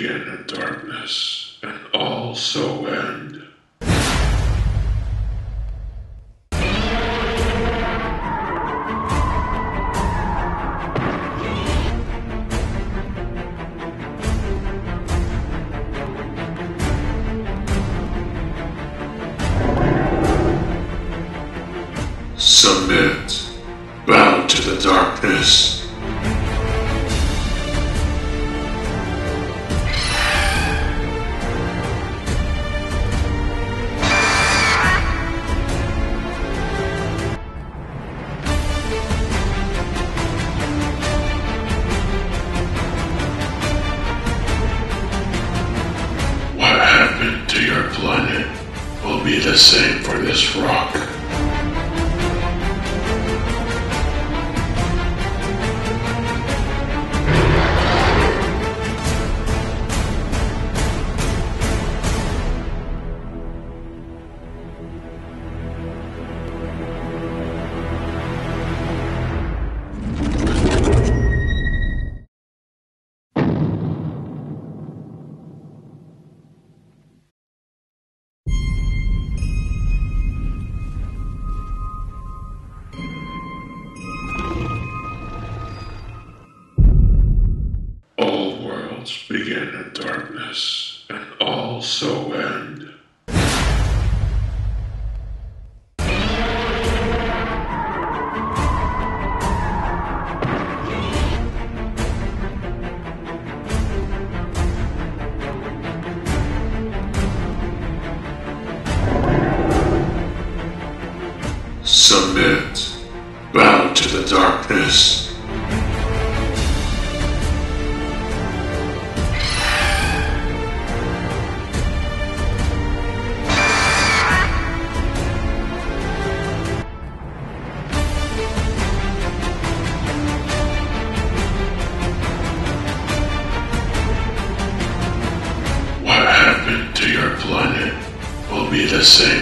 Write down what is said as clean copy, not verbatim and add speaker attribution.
Speaker 1: begin in darkness and also end. Submit. Bow to the darkness. What happened to your planet will be the same for this rock. All worlds begin in darkness and also end. Submit. Bow to the darkness. What happened to your planet will be the same